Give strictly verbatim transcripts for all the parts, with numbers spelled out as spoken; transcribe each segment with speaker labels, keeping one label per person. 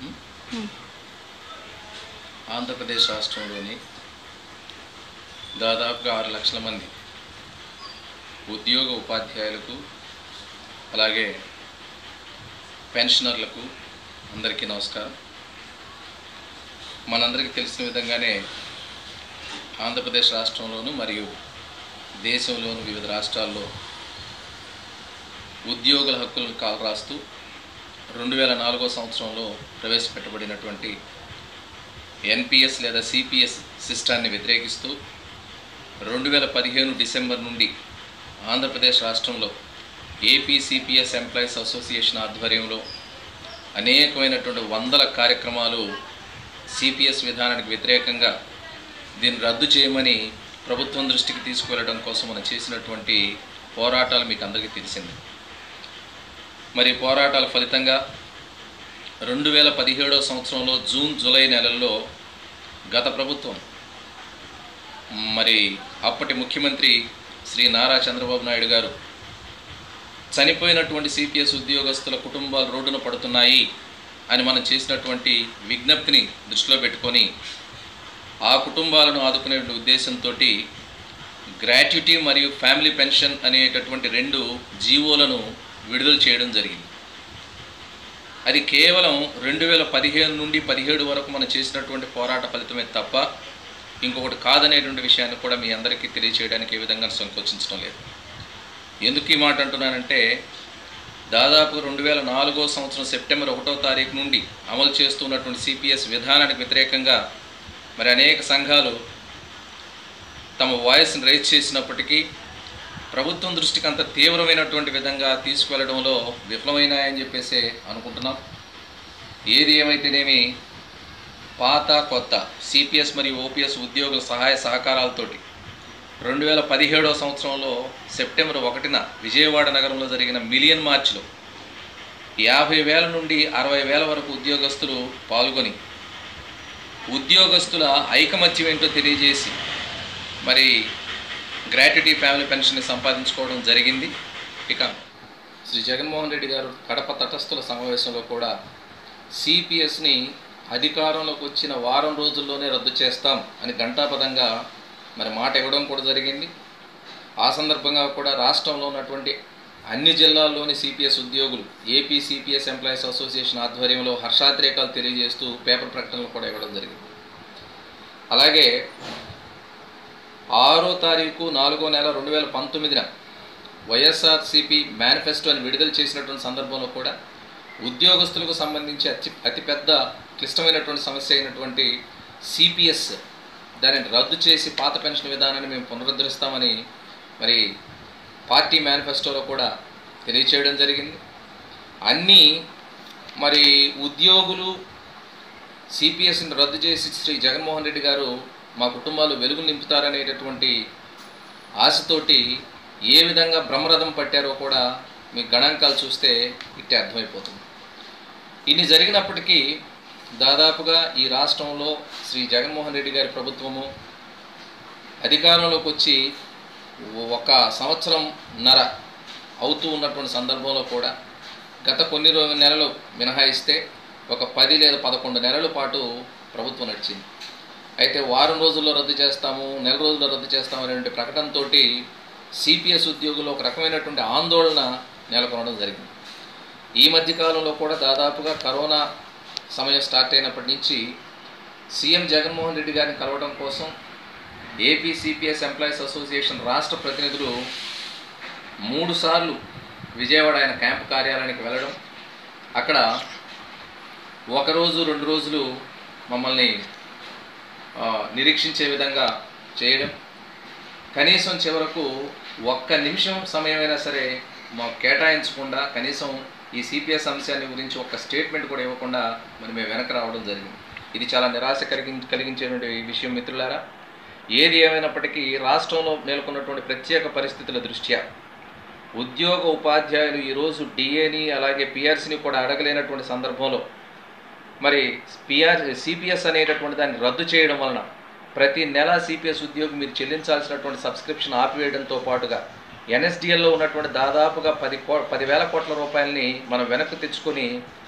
Speaker 1: ఆంధ్రప్రదేశ్ రాష్ట్రంలోని దాదాపుగా ఆరు లక్షల మంది ఉద్యోగ ఉపాధ్యాయులకు అలాగే పెన్షనర్లకు అందరికీ నమస్కారం. మనందరికీ తెలిసిన విధంగానే ఆంధ్రప్రదేశ్ రాష్ట్రంలోను మరియు దేశంలోను వివిధ రాష్ట్రాల్లో ఉద్యోగుల హక్కులను కాలరాస్తూ రెండు వేల నాలుగో సంవత్సరంలో ప్రవేశపెట్టబడినటువంటి ఎన్పిఎస్ లేదా సిపిఎస్ సిస్టాన్ని వ్యతిరేకిస్తూ రెండు వేల పదిహేను డిసెంబర్ నుండి ఆంధ్రప్రదేశ్ రాష్ట్రంలో ఏపీ సిపిఎస్ ఎంప్లాయీస్ అసోసియేషన్ ఆధ్వర్యంలో అనేకమైనటువంటి వందల కార్యక్రమాలు సిపిఎస్ విధానానికి వ్యతిరేకంగా దీన్ని రద్దు చేయమని ప్రభుత్వం దృష్టికి తీసుకువెళ్ళడం కోసం మనం చేసినటువంటి పోరాటాలు మీకు అందరికీ తెలిసింది. మరి పోరాటాల ఫలితంగా రెండు వేల పదిహేడో సంవత్సరంలో జూన్ జూలై నెలల్లో గత ప్రభుత్వం మరి అప్పటి ముఖ్యమంత్రి శ్రీ నారా చంద్రబాబు నాయుడు గారు చనిపోయినటువంటి సిపిఎస్ ఉద్యోగస్తుల కుటుంబాలు రోడ్డున పడుతున్నాయి అని మనం చేసినటువంటి విజ్ఞప్తిని దృష్టిలో పెట్టుకొని ఆ కుటుంబాలను ఆదుకునే ఉద్దేశంతో గ్రాట్యుటీ మరియు ఫ్యామిలీ పెన్షన్ అనేటటువంటి రెండు జీవోలను విడుదల చేయడం జరిగింది. అది కేవలం రెండు వేల పదిహేను నుండి పదిహేడు వరకు మనం చేసినటువంటి పోరాట ఫలితమే తప్ప ఇంకొకటి కాదనేటువంటి విషయాన్ని కూడా మీ అందరికీ తెలియచేయడానికి ఏ విధంగా సంకోచించడం లేదు. ఎందుకు ఈ మాట అంటున్నానంటే దాదాపు రెండు వేల నాలుగో సంవత్సరం సెప్టెంబర్ ఒకటో తారీఖు నుండి అమలు చేస్తున్నటువంటి సిపిఎస్ విధానానికి వ్యతిరేకంగా మరి అనేక సంఘాలు తమ వాయిస్ని రైజ్ చేసినప్పటికీ ప్రభుత్వం దృష్టికి అంత తీవ్రమైనటువంటి విధంగా తీసుకువెళ్ళడంలో విఫలమైనాయని చెప్పేసి అనుకుంటున్నాం. ఏది ఏమైతేనేమి పాత కొత్త సిపిఎస్ మరియు ఓపీఎస్ ఉద్యోగుల సహాయ సహకారాలతోటి రెండు వేల పదిహేడవ సంవత్సరంలో సెప్టెంబర్ ఒకటిన విజయవాడ నగరంలో జరిగిన మిలియన్ మార్చ్లో యాభై వేల నుండి అరవై వేల వరకు ఉద్యోగస్తులు పాల్గొని ఉద్యోగస్తుల ఐకమత్యం ఏంటో తెలియజేసి మరి గ్రాట్యుటీ ఫ్యామిలీ పెన్షన్ని సంపాదించుకోవడం జరిగింది. ఇక శ్రీ జగన్మోహన్ రెడ్డి గారు కడప తటస్థుల సమావేశంలో కూడా సిపిఎస్ని అధికారంలోకి వచ్చిన వారం రోజుల్లోనే రద్దు చేస్తాం అని ఘంటాపథంగా మరి మాట ఇవ్వడం కూడా జరిగింది. ఆ సందర్భంగా కూడా రాష్ట్రంలో ఉన్నటువంటి అన్ని జిల్లాల్లోని సిపిఎస్ ఉద్యోగులు ఏపీ సిపిఎస్ ఎంప్లాయీస్ అసోసియేషన్ ఆధ్వర్యంలో హర్షాతిరేకాలు తెలియజేస్తూ పేపర్ ప్రకటనలు కూడా ఇవ్వడం జరిగింది. అలాగే ఆరో తారీఖు నాలుగో నెల రెండు వేల పంతొమ్మిదిన వైఎస్ఆర్సిపి మేనిఫెస్టోని విడుదల చేసినటువంటి సందర్భంలో కూడా ఉద్యోగస్తులకు సంబంధించి అతి అతిపెద్ద క్లిష్టమైనటువంటి సమస్య అయినటువంటి సిపిఎస్ దానిని రద్దు చేసి పాత పెన్షన్ విధానాన్ని మేము పునరుద్ధరిస్తామని మరి పార్టీ మేనిఫెస్టోలో కూడా తెలియచేయడం జరిగింది. అన్నీ మరి ఉద్యోగులు సిపిఎస్ని రద్దు చేసి శ్రీ జగన్మోహన్ రెడ్డి గారు మా కుటుంబాలు వెలుగు నింపుతారనేటటువంటి ఆశతోటి ఏ విధంగా బ్రహ్మరథం పట్టారో కూడా మీ గణాంకాలు చూస్తే ఇట్టే అర్థమైపోతుంది. ఇన్ని జరిగినప్పటికీ దాదాపుగా ఈ రాష్ట్రంలో శ్రీ జగన్మోహన్ రెడ్డి గారి ప్రభుత్వము అధికారంలోకి వచ్చి ఒక సంవత్సరం నర అవుతూ ఉన్నటువంటి సందర్భంలో కూడా గత కొన్ని నెలలు మినహాయిస్తే ఒక పది లేదా పదకొండు నెలల పాటు ప్రభుత్వం నడిచింది. అయితే వారం రోజుల్లో రద్దు చేస్తాము, నెల రోజుల్లో రద్దు చేస్తాము అనేటువంటి ప్రకటనతో సిపిఎస్ ఉద్యోగులు ఒక రకమైనటువంటి ఆందోళన నెలకొనడం జరిగింది. ఈ మధ్యకాలంలో కూడా దాదాపుగా కరోనా సమయం స్టార్ట్ అయినప్పటి నుంచి సీఎం జగన్మోహన్ రెడ్డి గారిని కలవడం కోసం ఏపీ సిపిఎస్ ఎంప్లాయీస్ అసోసియేషన్ రాష్ట్ర ప్రతినిధులు మూడు సార్లు విజయవాడ ఆయన క్యాంపు కార్యాలయానికి వెళ్ళడం, అక్కడ ఒకరోజు రెండు రోజులు మమ్మల్ని నిరీక్షించే విధంగా చేయడం, కనీసం చివరకు ఒక్క నిమిషం సమయమైనా సరే మాకు కేటాయించకుండా కనీసం ఈ సిపిఎస్ అంశాన్ని గురించి ఒక్క స్టేట్మెంట్ కూడా ఇవ్వకుండా మరి మేము వెనక్కి రావడం జరిగింది. ఇది చాలా నిరాశ కలిగి కలిగించేటువంటి విషయం మిత్రులారా. ఏది ఏమైనప్పటికీ రాష్ట్రంలో నెలకొన్నటువంటి ప్రత్యేక పరిస్థితుల దృష్ట్యా ఉద్యోగ ఉపాధ్యాయులు ఈరోజు డిఏని అలాగే పిఆర్సీని కూడా అడగలేనటువంటి సందర్భంలో మరి పిఆర్ సిపిఎస్ అనేటటువంటి దాన్ని రద్దు చేయడం వలన ప్రతి నెల సిపిఎస్ ఉద్యోగి మీరు చెల్లించాల్సినటువంటి సబ్స్క్రిప్షన్ ఆపివేయడంతో పాటుగా ఎన్ఎస్డిఎల్లో ఉన్నటువంటి దాదాపుగా పది కో పదివేల కోట్ల రూపాయలని మనం వెనక్కి తెచ్చుకొని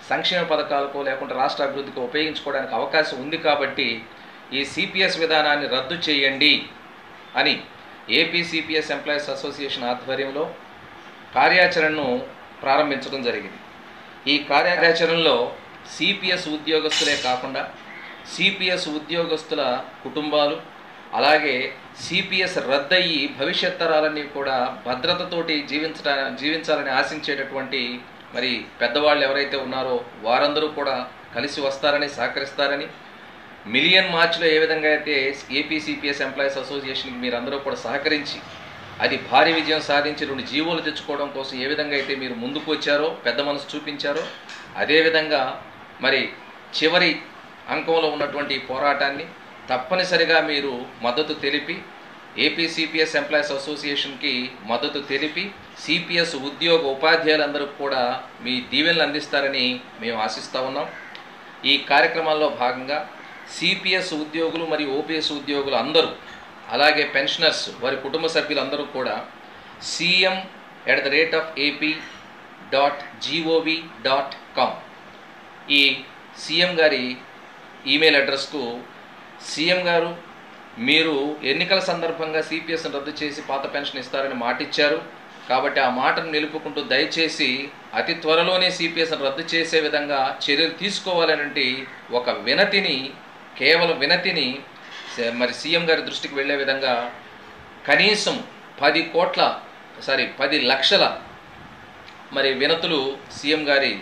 Speaker 1: సంక్షేమ పథకాలకు లేకుంటే రాష్ట్ర అభివృద్ధికి ఉపయోగించుకోవడానికి అవకాశం ఉంది కాబట్టి ఈ సిపిఎస్ విధానాన్ని రద్దు చేయండి అని ఏపీ సిపిఎస్ ఎంప్లాయీస్ అసోసియేషన్ ఆధ్వర్యంలో కార్యాచరణను ప్రారంభించడం జరిగింది. ఈ కార్యాచరణలో సిపిఎస్ ఉద్యోగస్తులే కాకుండా సిపిఎస్ ఉద్యోగస్తుల కుటుంబాలు, అలాగే సిపిఎస్ రద్దయి భవిష్యత్ తరాలన్నీ కూడా భద్రతతోటి జీవించ జీవించాలని ఆశించేటటువంటి మరి పెద్దవాళ్ళు ఎవరైతే ఉన్నారో వారందరూ కూడా కలిసి వస్తారని, సహకరిస్తారని, మిలియన్ మార్చ్లో ఏ విధంగా అయితే ఏపీ సిపిఎస్ ఎంప్లాయీస్ అసోసియేషన్కి మీరందరూ కూడా సహకరించి అది భారీ విజయం సాధించి రెండు జీవోలు తెచ్చుకోవడం కోసం ఏ విధంగా అయితే మీరు ముందుకు వచ్చారో, పెద్ద మనసు చూపించారో, అదేవిధంగా మరి చివరి అంకంలో ఉన్నటువంటి పోరాటాన్ని తప్పనిసరిగా మీరు మద్దతు తెలిపి ఏపీ సిపిఎస్ ఎంప్లాయీస్ అసోసియేషన్కి మద్దతు తెలిపి సిపిఎస్ ఉద్యోగ ఉపాధ్యాయులందరూ కూడా మీ దీవెనలు అందిస్తారని మేము ఆశిస్తూ ఉన్నాం. ఈ కార్యక్రమాల్లో భాగంగా సిపిఎస్ ఉద్యోగులు మరియు ఓపీఎస్ ఉద్యోగులు అందరూ, అలాగే పెన్షనర్స్ వారి కుటుంబ సభ్యులందరూ కూడా CM at the rate of AP dot gov dot com ఈ సీఎం గారి ఈమెయిల్ అడ్రస్కు సీఎం గారు మీరు ఎన్నికల సందర్భంగా సిపిఎస్ను రద్దు చేసి పాత పెన్షన్ ఇస్తారని మాట ఇచ్చారు కాబట్టి ఆ మాటను నిలుపుకుంటూ దయచేసి అతి త్వరలోనే సిపిఎస్ను రద్దు చేసే విధంగా చర్యలు తీసుకోవాలనంటే ఒక వినతిని, కేవలం వినతిని మరి సీఎం గారి దృష్టికి వెళ్ళే విధంగా కనీసం పది కోట్ల సారీ పది లక్షల మరి వినతులు సీఎం గారి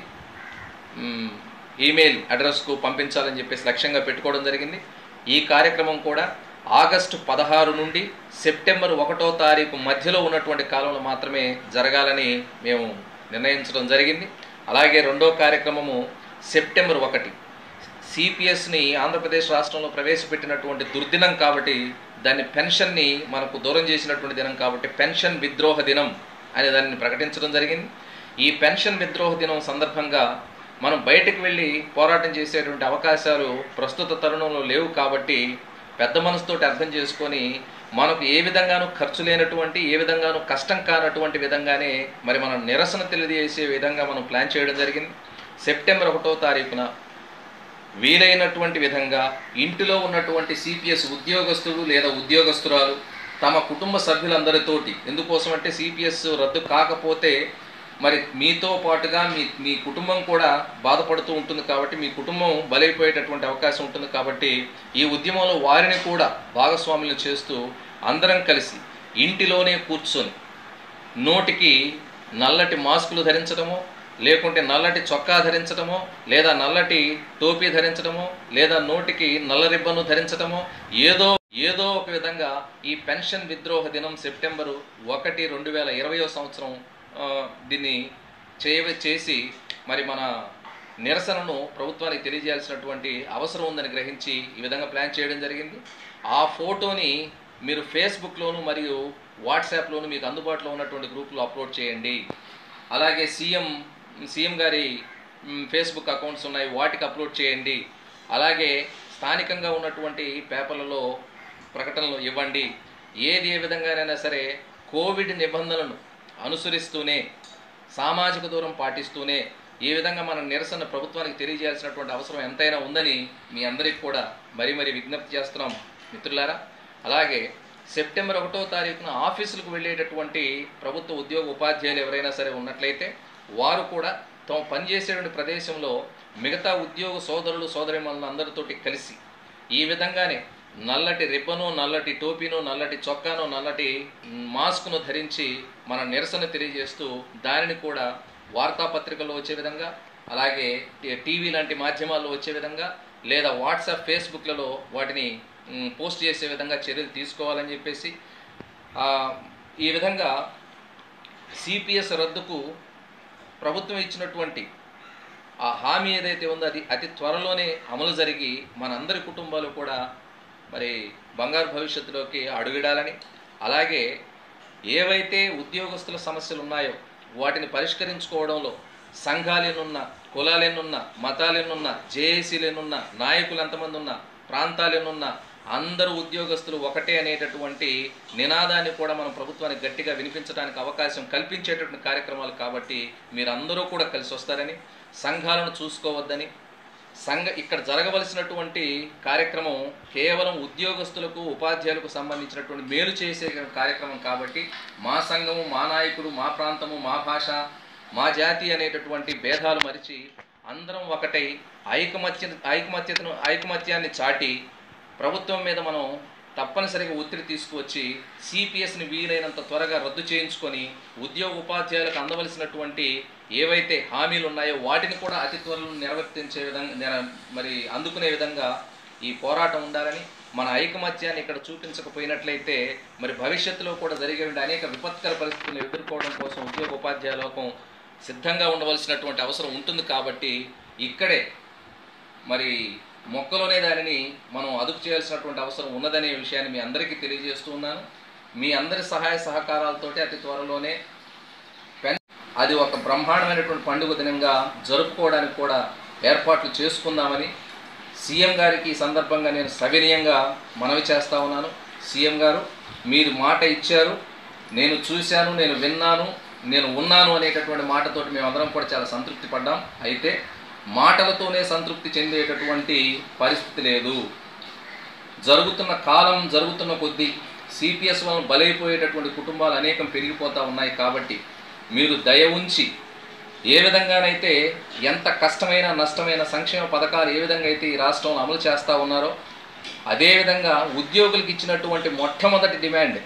Speaker 1: ఈమెయిల్ అడ్రస్కు పంపించాలని చెప్పేసి లక్ష్యంగా పెట్టుకోవడం జరిగింది. ఈ కార్యక్రమం కూడా ఆగస్టు పదహారు నుండి సెప్టెంబర్ ఒకటో తారీఖు మధ్యలో ఉన్నటువంటి కాలంలో మాత్రమే జరగాలని మేము నిర్ణయించడం జరిగింది. అలాగే రెండో కార్యక్రమము సెప్టెంబర్ ఒకటి సిపిఎస్ని ఆంధ్రప్రదేశ్ రాష్ట్రంలో ప్రవేశపెట్టినటువంటి దుర్దినం కాబట్టి దాన్ని పెన్షన్ని మనకు దూరం చేసినటువంటి దినం కాబట్టి పెన్షన్ విద్రోహ దినం అనే దాన్ని ప్రకటించడం జరిగింది. ఈ పెన్షన్ విద్రోహ దినం సందర్భంగా మనం బయటకు వెళ్ళి పోరాటం చేసేటువంటి అవకాశాలు ప్రస్తుత తరుణంలో లేవు కాబట్టి పెద్ద మనసుతోటి అర్థం చేసుకొని మనకు ఏ విధంగానూ ఖర్చు లేనటువంటి, ఏ విధంగానూ కష్టం కానటువంటి విధంగానే మరి మనం నిరసన తెలియజేసే విధంగా మనం ప్లాన్ చేయడం జరిగింది. సెప్టెంబర్ ఒకటో తారీఖున వీలైనటువంటి విధంగా ఇంటిలో ఉన్నటువంటి సిపిఎస్ ఉద్యోగస్తులు లేదా ఉద్యోగస్తురాలు తమ కుటుంబ సభ్యులందరితోటి, ఎందుకోసం అంటే సిపిఎస్ రద్దు కాకపోతే మరి మీతో పాటుగా మీ మీ కుటుంబం కూడా బాధపడుతూ ఉంటుంది కాబట్టి మీ కుటుంబం బలైపోయేటటువంటి అవకాశం ఉంటుంది కాబట్టి ఈ ఉద్యమంలో వారిని కూడా భాగస్వాములను చేస్తూ అందరం కలిసి ఇంటిలోనే కూర్చొని నోటికి నల్లటి మాస్కులు ధరించడమో, లేకుంటే నల్లటి చొక్కా ధరించడమో, లేదా నల్లటి టోపీ ధరించడమో, లేదా నోటికి నల్ల రిబ్బను ధరించడమో, ఏదో ఏదో ఒక విధంగా ఈ పెన్షన్ విద్రోహ దినం సెప్టెంబరు ఒకటి రెండు వేల ఇరవయో సంవత్సరం దీన్ని చేయ చేసి మరి మన నిరసనను ప్రభుత్వానికి తెలియజేయాల్సినటువంటి అవసరం ఉందని గ్రహించి ఈ విధంగా ప్లాన్ చేయడం జరిగింది. ఆ ఫోటోని మీరు ఫేస్బుక్లోను మరియు వాట్సాప్లోను మీకు అందుబాటులో ఉన్నటువంటి గ్రూపులో అప్లోడ్ చేయండి. అలాగే సీఎం సీఎం గారి ఫేస్బుక్ అకౌంట్స్ ఉన్నాయి, వాటికి అప్లోడ్ చేయండి. అలాగే స్థానికంగా ఉన్నటువంటి పేపర్లలో ప్రకటనలు ఇవ్వండి. ఏది ఏ విధంగానైనా సరే కోవిడ్ నిబంధనలను అనుసరిస్తూనే, సామాజిక దూరం పాటిస్తూనే ఈ విధంగా మన నిరసన ప్రభుత్వానికి తెలియజేయాల్సినటువంటి అవసరం ఎంతైనా ఉందని మీ అందరికీ కూడా మరీ మరీ విజ్ఞప్తి చేస్తున్నాం మిత్రులారా. అలాగే సెప్టెంబర్ ఒకటో తారీఖున ఆఫీసులకు వెళ్ళేటటువంటి ప్రభుత్వ ఉద్యోగ ఉపాధ్యాయులు ఎవరైనా సరే ఉన్నట్లయితే వారు కూడా తాము పనిచేసేటువంటి ప్రదేశంలో మిగతా ఉద్యోగ సోదరులు సోదరిమణులు అందరితోటి కలిసి ఈ విధంగానే నల్లటి రిబ్బను, నల్లటి టోపీను, నల్లటి చొక్కాను, నల్లటి మాస్క్ను ధరించి మన నిరసన తెలియజేస్తూ దానిని కూడా వార్తాపత్రికల్లో వచ్చే విధంగా, అలాగే టీవీ లాంటి మాధ్యమాల్లో వచ్చే విధంగా, లేదా వాట్సాప్ ఫేస్బుక్లలో వాటిని పోస్ట్ చేసే విధంగా చర్యలు తీసుకోవాలని చెప్పేసి ఈ విధంగా సిపిఎస్ రద్దుకు ప్రభుత్వం ఇచ్చినటువంటి ఆ హామీ ఏదైతే ఉందో అది అతి త్వరలోనే అమలు జరిగి మనందరి కుటుంబాలు కూడా మరి బంగారు భవిష్యత్తులోకి అడుగిడాలని, అలాగే ఏవైతే ఉద్యోగస్తుల సమస్యలు ఉన్నాయో వాటిని పరిష్కరించుకోవడంలో సంఘాలు ఎన్నున్నా, కులాలు ఎన్నున్నా, మతాలు ఎన్నున్నా, జేఏసీలు ఎన్నున్నా, నాయకులు ఎంతమంది ఉన్నా, ప్రాంతాలు ఎన్నున్నా అందరూ ఉద్యోగస్తులు ఒకటే అనేటటువంటి నినాదాన్ని కూడా మనం ప్రభుత్వానికి గట్టిగా వినిపించడానికి అవకాశం కల్పించేటటువంటి కార్యక్రమాలు కాబట్టి మీరందరూ కూడా కలిసి వస్తారని, సంఘాలను చూసుకోవద్దని, సంఘ ఇక్కడ జరగవలసినటువంటి కార్యక్రమం కేవలం ఉద్యోగస్తులకు ఉపాధ్యాయులకు సంబంధించినటువంటి మేలు చేసే కార్యక్రమం కాబట్టి మా సంఘము, మా నాయకుడు, మా ప్రాంతము, మా భాష, మా జాతి అనేటటువంటి భేదాలు మరిచి అందరం ఒకటై ఐకమత్య ఐకమత్యతను ఐకమత్యాన్ని చాటి ప్రభుత్వం మీద మనం తప్పనిసరిగా ఒత్తిడి తీసుకువచ్చి సిపిఎస్ని వీలైనంత త్వరగా రద్దు చేయించుకొని ఉద్యోగ ఉపాధ్యాయులకు అందవలసినటువంటి ఏవైతే హామీలు ఉన్నాయో వాటిని కూడా అతి త్వరలో నిర్వర్తించే విధంగా మరి అందుకునే విధంగా ఈ పోరాటం ఉండాలని, మన ఐకమత్యాన్ని ఇక్కడ చూపించకపోయినట్లయితే మరి భవిష్యత్తులో కూడా జరిగే అనేక విపత్కర పరిస్థితులను ఎదుర్కోవడం కోసం ఉద్యోగ ఉపాధ్యాయ లోకం సిద్ధంగా ఉండవలసినటువంటి అవసరం ఉంటుంది. కాబట్టి ఇక్కడే మరి మొక్కలోనే దానిని మనం అదుపు చేయాల్సినటువంటి అవసరం ఉన్నదనే విషయాన్ని మీ అందరికీ తెలియజేస్తూ ఉన్నాను. మీ అందరి సహాయ సహకారాలతోటి అతి త్వరలోనే పెన్ అది ఒక బ్రహ్మాండమైనటువంటి పండుగ దినంగా జరుపుకోవడానికి కూడా ఏర్పాట్లు చేసుకుందామని సీఎం గారికి ఈ సందర్భంగా నేను సవినయంగా మనవి చేస్తూ ఉన్నాను. సీఎం గారు, మీరు మాట ఇచ్చారు, నేను చూశాను, నేను విన్నాను, నేను ఉన్నాను అనేటటువంటి మాటతోటి మేమందరం కూడా చాలా సంతృప్తి పడ్డాం. అయితే మాటలతోనే సంతృప్తి చెందేటటువంటి పరిస్థితి లేదు. జరుగుతున్న కాలం జరుగుతున్న కొద్దీ సిపిఎస్ వలన బలైపోయేటటువంటి కుటుంబాలు అనేకం పెరిగిపోతూ ఉన్నాయి. కాబట్టి మీరు దయ ఉంచి ఏ విధంగానైతే ఎంత కష్టమైన నష్టమైన సంక్షేమ పథకాలు ఏ విధంగా అయితే ఈ రాష్ట్రంలో అమలు చేస్తూ ఉన్నారో అదేవిధంగా ఉద్యోగులకు ఇచ్చినటువంటి మొట్టమొదటి డిమాండ్,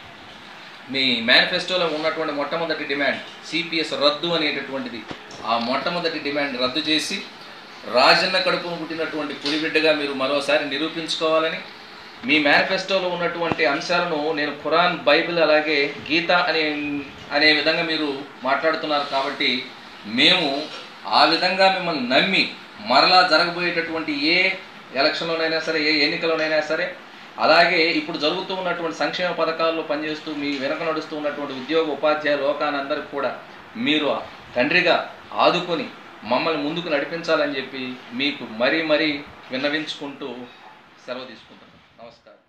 Speaker 1: మీ మేనిఫెస్టోలో ఉన్నటువంటి మొట్టమొదటి డిమాండ్ సిపిఎస్ రద్దు అనేటటువంటిది, ఆ మొట్టమొదటి డిమాండ్ రద్దు చేసి రాజన్న కడుపును పుట్టినటువంటి పులిబిడ్డగా మీరు మరోసారి నిరూపించుకోవాలని, మీ మేనిఫెస్టోలో ఉన్నటువంటి అంశాలను నేను ఖురాన్, బైబిల్ అలాగే గీత అనే అనే విధంగా మీరు మాట్లాడుతున్నారు. కాబట్టి మేము ఆ విధంగా మిమ్మల్ని నమ్మి మరలా జరగబోయేటటువంటి ఏ ఎలక్షన్లోనైనా సరే, ఏ ఎన్నికలోనైనా సరే, అలాగే ఇప్పుడు జరుగుతూ ఉన్నటువంటి సంక్షేమ పథకాల్లో పనిచేస్తూ మీ వెనక నడుస్తూ ఉన్నటువంటి ఉద్యోగ ఉపాధ్యాయ లోకానందరికీ కూడా మీరు తండ్రిగా ఆదుకొని మమ్మల్ని ముందుకు నడిపించాలని చెప్పి మీకు మరీ మరీ విన్నవించుకుంటూ సెలవు తీసుకుంటున్నాను. నమస్కారం.